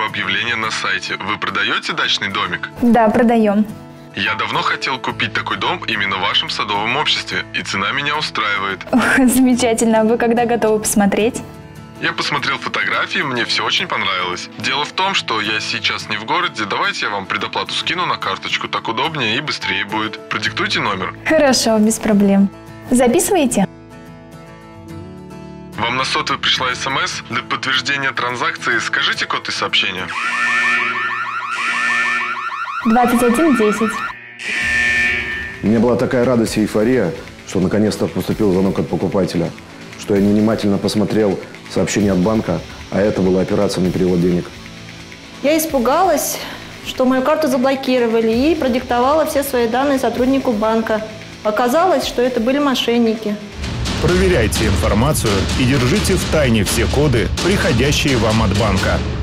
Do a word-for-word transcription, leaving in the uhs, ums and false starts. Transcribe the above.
объявление на сайте. Вы продаете дачный домик? Да, продаем. Я давно хотел купить такой дом именно в вашем садовом обществе, и цена меня устраивает. Ох, замечательно. Вы когда готовы посмотреть? Я посмотрел фотографии, мне все очень понравилось. Дело в том, что я сейчас не в городе, давайте я вам предоплату скину на карточку, так удобнее и быстрее будет. Продиктуйте номер. Хорошо, без проблем. Записываете? Вам на сотовый пришла смс. Для подтверждения транзакции скажите код из сообщения. двадцать один десять. У меня была такая радость и эйфория, что наконец-то поступил звонок от покупателя, что я невнимательно посмотрел сообщение от банка, а это была операция на перевод денег. Я испугалась, что мою карту заблокировали, и продиктовала все свои данные сотруднику банка. Оказалось, что это были мошенники. Проверяйте информацию и держите в тайне все коды, приходящие вам от банка.